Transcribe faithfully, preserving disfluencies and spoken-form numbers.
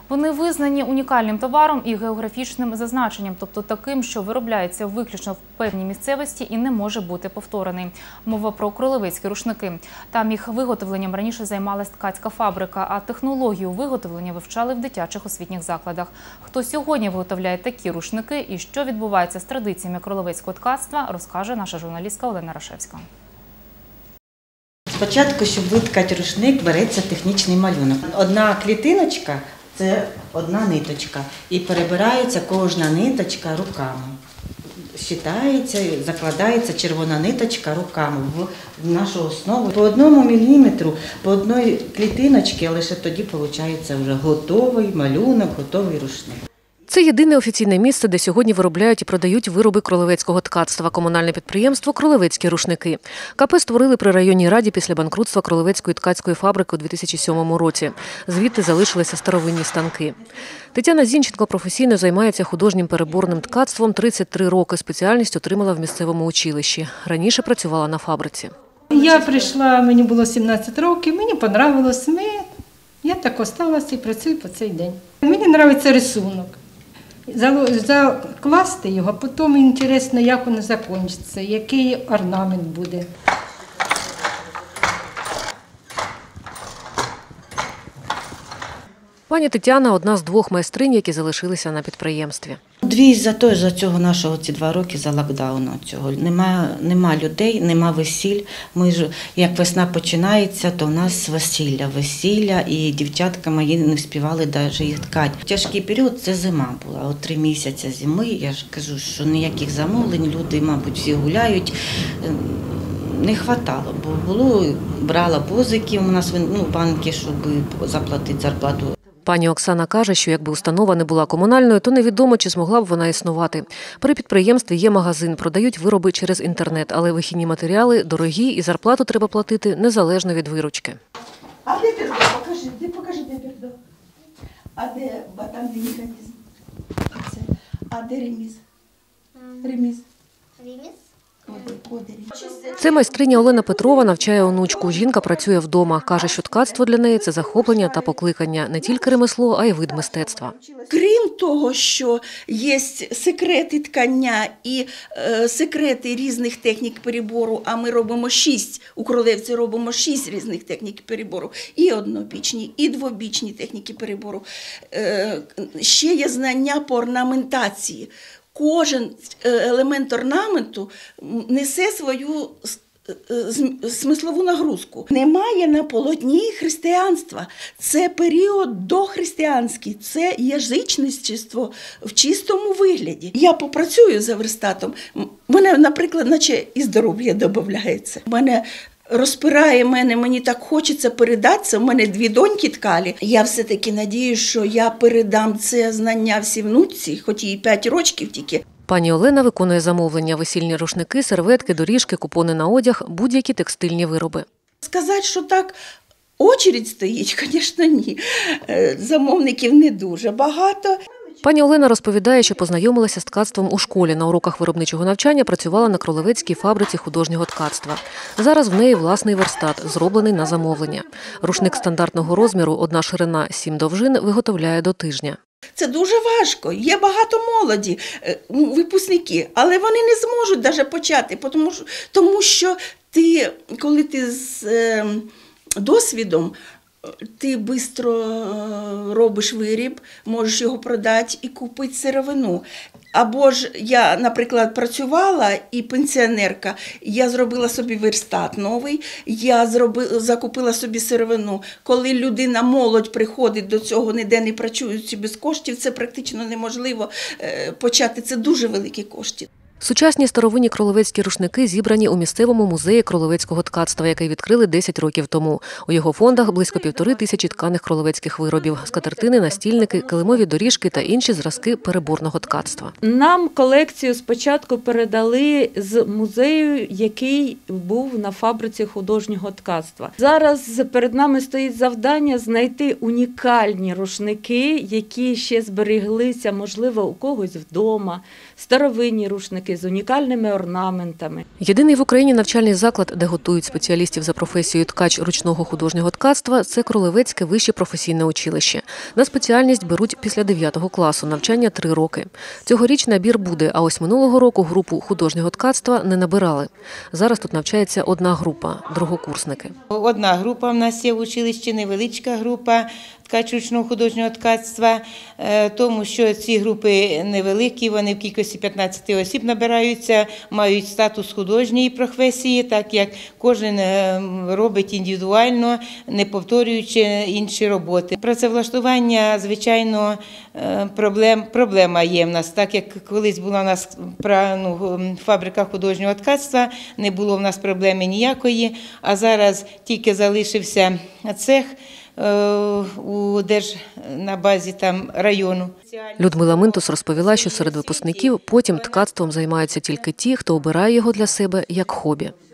Вони визнані унікальним товаром і географічним зазначенням, тобто таким, що виробляється виключно в певній місцевості і не може бути повторений. Мова про кролевецькі рушники. Там їх виготовленням раніше займалась ткацька фабрика, а технологію виготовлення вивчали в дитячих освітніх закладах. Хто сьогодні виготовляє такі рушники і що відбувається з традиціями кролевецького ткацтва, розкаже наша журналістка Олена Рашевська. Спочатку, щоб виткати рушник, береться технічний малюнок. Одна клітиночка – це одна ниточка. І перебирається кожна ниточка руками. Щитається, закладається червона ниточка руками в нашу основу. По одному міліметру, по одній клітиночці, лише тоді виходить вже готовий малюнок, готовий рушник. Це єдине офіційне місце, де сьогодні виробляють і продають вироби кролевецького ткацтва – комунальне підприємство «Кролевецькі рушники». КП створили при районній раді після банкрутства кролевецької ткацької фабрики у дві тисячі сьомому році. Звідти залишилися старовинні станки. Тетяна Зінченко професійно займається художнім переборним ткацтвом тридцять три роки. Спеціальність отримала в місцевому училищі. Раніше працювала на фабриці. Я прийшла, мені було сімнадцять років, мені подобалось, я так осталася і працюю по цей день. Мені подобається рисунок. Закласти його, потім цікаво, як воно закінчиться, який орнамент буде. Пані Тетяна – одна з двох майстринь, які залишилися на підприємстві. Дві за той, за цього нашого ці два роки за локдауну цього. Нема, нема людей, нема весіль. Ми ж, як весна починається, то в нас весілля, весілля, і дівчатка мої не встигали навіть їх ткати. Тяжкий період – це зима була. От три місяці зими, я ж кажу, що ніяких замовлень, люди, мабуть, всі гуляють. Не вистачало, бо було, брала позики у нас ну, банки, щоб заплатити зарплату. Пані Оксана каже, що якби установа не була комунальною, то невідомо, чи змогла б вона існувати. При підприємстві є магазин, продають вироби через інтернет, але вихідні матеріали дорогі і зарплату треба платити незалежно від виручки. А де пердо? Покажи, де покажи, де пердо. А де батан, де механізм? А де реміз? Реміз. Реміз? Це майстриня Олена Петрова навчає онучку. Жінка працює вдома. Каже, що ткацтво для неї – це захоплення та покликання. Не тільки ремесло, а й вид мистецтва. Крім того, що є секрети ткання і е, секрети різних технік перебору, а ми робимо шість, у Кролевці робимо шість різних технік перебору. І однобічні, і двобічні техніки перебору. Е, ще є знання по орнаментації. Кожен елемент орнаменту несе свою смислову нагрузку. Немає на полотні християнства. Це період дохристиянський, це язичництво в чистому вигляді. Я попрацюю за верстатом, в мене, наприклад, наче і здоров'я додається. В мене розпирає мене, мені так хочеться передатися, в мене дві доньки ткалі. Я все-таки надію, що я передам це знання всій внуці, хоч їй п'ять років тільки. Пані Олена виконує замовлення – весільні рушники, серветки, доріжки, купони на одяг, будь-які текстильні вироби. Сказати, що так очередь стоїть, звісно, ні. Замовників не дуже багато. Пані Олена розповідає, що познайомилася з ткацтвом у школі. На уроках виробничого навчання працювала на кролевецькій фабриці художнього ткацтва. Зараз в неї власний верстат, зроблений на замовлення. Рушник стандартного розміру, одна ширина, сім довжин, виготовляє до тижня. Це дуже важко. Є багато молоді, випускники, але вони не зможуть навіть почати, тому що, тому що ти, коли ти з е, досвідом, ти швидко робиш виріб, можеш його продати і купити сировину. Або ж я, наприклад, працювала і пенсіонерка, я зробила собі верстат новий, я зробила, закупила собі сировину. Коли людина, молодь приходить до цього, ніде не працюючи без коштів, це практично неможливо почати, це дуже великі кошти. Сучасні старовинні кролевецькі рушники зібрані у місцевому музеї кролевецького ткацтва, який відкрили десять років тому. У його фондах близько півтори тисячі тканих кролевецьких виробів – скатертини, настільники, килимові доріжки та інші зразки переборного ткацтва. Нам колекцію спочатку передали з музею, який був на фабриці художнього ткацтва. Зараз перед нами стоїть завдання знайти унікальні рушники, які ще збереглися, можливо, у когось вдома, старовинні рушники. тканики з унікальними орнаментами. Єдиний в Україні навчальний заклад, де готують спеціалістів за професією ткач ручного художнього ткацтва – це Кролевецьке вище професійне училище. На спеціальність беруть після дев'ятого класу, навчання три роки. Цьогоріч набір буде, а ось минулого року групу художнього ткацтва не набирали. Зараз тут навчається одна група – другокурсники. Одна група в нас є в училищі, невеличка група ткач ручного художнього ткацтва, тому що ці групи невеликі, вони в кількості п'ятнадцять осіб набираються, мають статус художньої професії, так як кожен робить індивідуально, не повторюючи інші роботи. Працевлаштування, звичайно, проблем, проблема є в нас, так як колись була у нас ну, фабрика художнього ткацтва, не було в нас проблеми ніякої, а зараз тільки залишився цех у держ на базі там району. Людмила Минтус розповіла, що серед випускників потім ткацтвом займаються тільки ті, хто обирає його для себе як хобі.